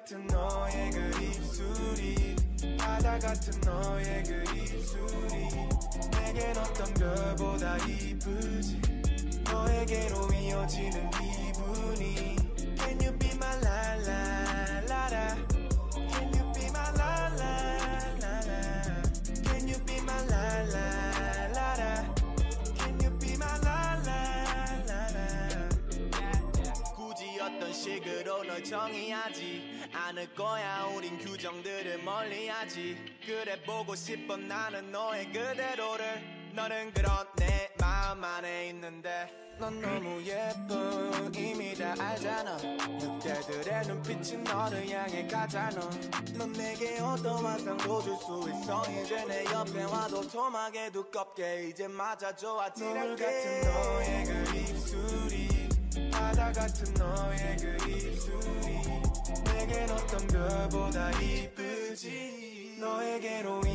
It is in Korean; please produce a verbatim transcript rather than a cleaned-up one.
같은 너의 그 입술이 바다 같은 너의 그 입술이 내겐 어떤 별보다 이쁘지 너에게로 이어지는 기분이 Can you be my la la la la Can you be my la la la la Can you be my la la la la Can you be my la la la la 굳이 어떤 식으로 널 정의하지 않을 거야 우린 규정들을 멀리하지 그래 보고 싶어 나는 너의 그대로를 너는 그런 내 마음 안에 있는데 넌 너무 예뻐 이미 다 알잖아 늑대들의 눈빛이 너를 향해 가잖아 넌 내게 어떤 환상도 줄 수 있어 이제 내 옆에 와도 토막에 두껍게 이제 맞아줘 아찔하게 노을 같은 너의 그 입술이 바다 같은 너의 그 입술이 내겐 어떤 별보다 이쁘지 너에게로